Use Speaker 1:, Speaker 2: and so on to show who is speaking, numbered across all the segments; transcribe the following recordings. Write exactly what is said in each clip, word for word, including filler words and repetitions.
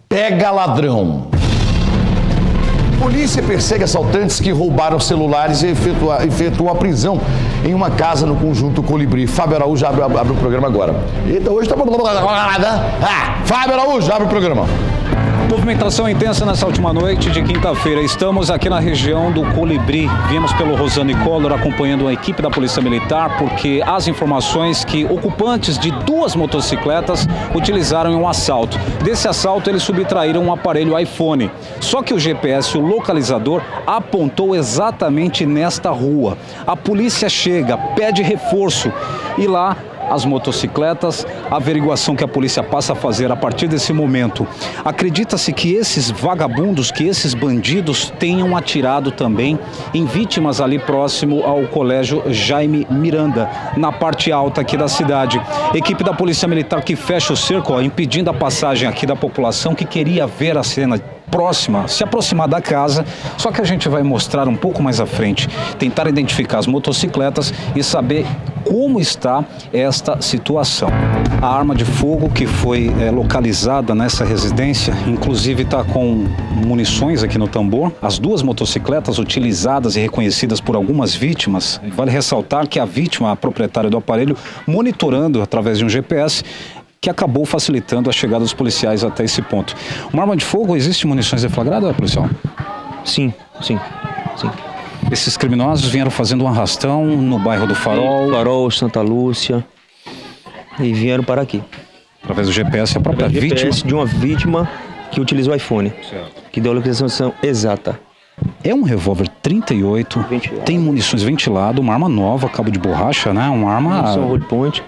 Speaker 1: Pega ladrão. Polícia persegue assaltantes que roubaram celulares e efetua, efetuou a prisão em uma casa no conjunto Colibri. Fábio Araújo abre, abre o programa agora. Eita, hoje tá... Ah, Fábio Araújo abre o programa.
Speaker 2: Movimentação intensa nessa última noite de quinta-feira. Estamos aqui na região do Colibri. Viemos pelo Rosane Collor acompanhando a equipe da Polícia Militar, porque as informações que ocupantes de duas motocicletas utilizaram em um assalto. Desse assalto, eles subtraíram um aparelho iPhone. Só que o G P S, o localizador, apontou exatamente nesta rua. A polícia chega, pede reforço e lá... as motocicletas, a averiguação que a polícia passa a fazer a partir desse momento. Acredita-se que esses vagabundos, que esses bandidos tenham atirado também em vítimas ali próximo ao colégio Jaime Miranda, na parte alta aqui da cidade. Equipe da Polícia Militar que fecha o cerco, ó, impedindo a passagem aqui da população que queria ver a cena próxima, se aproximar da casa, só que a gente vai mostrar um pouco mais à frente, tentar identificar as motocicletas e saber como está esta situação. A arma de fogo que foi é, localizada nessa residência, inclusive está com munições aqui no tambor. As duas motocicletas utilizadas e reconhecidas por algumas vítimas, vale ressaltar que a vítima, a proprietária do aparelho, monitorando através de um G P S, que acabou facilitando a chegada dos policiais até esse ponto. Uma arma de fogo, existe munições deflagradas, policial?
Speaker 3: Sim, sim, sim.
Speaker 2: Esses criminosos vieram fazendo um arrastão no bairro do Farol.
Speaker 3: Farol, Santa Lúcia. E vieram para aqui.
Speaker 2: Através do G P S, a própria
Speaker 3: Através do
Speaker 2: vítima?
Speaker 3: G P S de uma vítima que utilizou o iPhone. Certo. Que deu a localização exata.
Speaker 2: É um revólver trinta e oito, ventilado. Tem munições ventilado, uma arma nova, cabo de borracha, né? Uma arma...
Speaker 3: Munição Roll Point.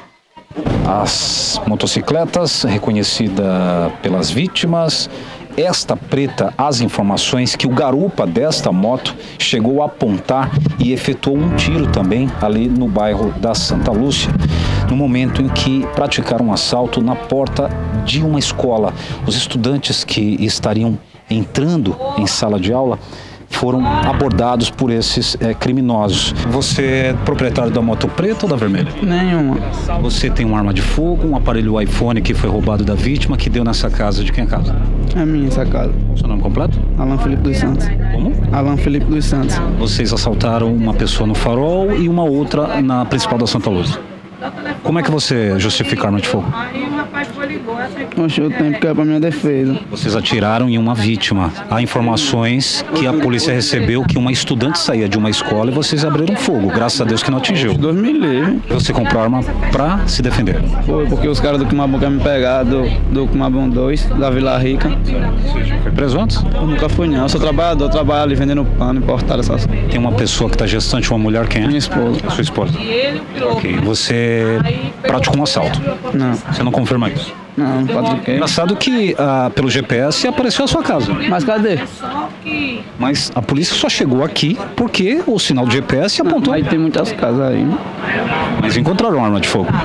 Speaker 2: As motocicletas, reconhecida pelas vítimas. Esta preta, as informações que o garupa desta moto chegou a apontar e efetuou um tiro também ali no bairro da Santa Lúcia, no momento em que praticaram um assalto na porta de uma escola. Os estudantes que estariam entrando em sala de aula foram abordados por esses é, criminosos. Você é proprietário da moto preta ou da vermelha?
Speaker 4: Nenhuma.
Speaker 2: Você tem uma arma de fogo, um aparelho iPhone que foi roubado da vítima, que deu nessa casa. De quem é a casa?
Speaker 4: É minha essa casa.
Speaker 2: Seu nome completo?
Speaker 4: Alan Felipe dos Santos.
Speaker 2: Como?
Speaker 4: Alan Felipe dos Santos.
Speaker 2: Vocês assaltaram uma pessoa no Farol e uma outra na principal da Santa Lúcia. Como é que você justifica a arma de fogo?
Speaker 4: Oxe, o tempo que é pra minha defesa.
Speaker 2: Vocês atiraram em uma vítima. Há informações que a polícia recebeu que uma estudante saía de uma escola e vocês abriram fogo. Graças a Deus que não atingiu.
Speaker 4: Deus me livre.
Speaker 2: Você comprou a arma pra se defender?
Speaker 4: Foi porque os caras do Quimabum querem me pegar, do, do Quimabum dois, da Vila Rica.
Speaker 2: Você foi preso antes?
Speaker 4: Eu nunca fui não, eu sou trabalhador, eu trabalho ali vendendo pano, importado, essas coisas.
Speaker 2: Tem uma pessoa que está gestante, uma mulher, quem é?
Speaker 4: Minha esposa.
Speaker 2: A sua esposa. Ok. Você praticou um assalto?
Speaker 4: Não.
Speaker 2: Você não confirma isso?
Speaker 4: Não, não pratiquei.
Speaker 2: Engraçado que ah, pelo G P S apareceu a sua casa.
Speaker 4: Mas cadê?
Speaker 2: Mas a polícia só chegou aqui porque o sinal do G P S apontou.
Speaker 4: Aí tem muitas casas aí, né?
Speaker 2: Mas encontraram uma arma de fogo.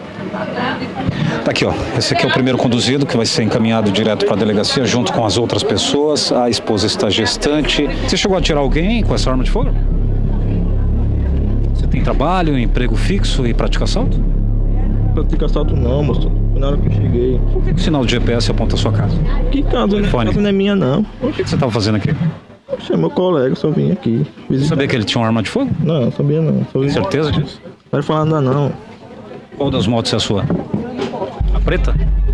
Speaker 2: Tá aqui, ó. Esse aqui é o primeiro conduzido que vai ser encaminhado direto para a delegacia junto com as outras pessoas. A esposa está gestante. Você chegou a atirar alguém com essa arma de fogo? Você tem trabalho, emprego fixo e pratica assalto?
Speaker 5: Pratica assalto não, moço. Foi na hora que eu cheguei.
Speaker 2: Por que o sinal do G P S aponta a sua casa?
Speaker 5: Que casa? A casa não é minha, não.
Speaker 2: O que você estava fazendo aqui?
Speaker 5: Oxe, é meu colega, só vim aqui.
Speaker 2: Você sabia que ele tinha uma arma de fogo?
Speaker 5: Não, sabia não. Só
Speaker 2: Tem certeza disso?
Speaker 5: Não pode falar nada não.
Speaker 2: Qual das motos é a sua? A preta?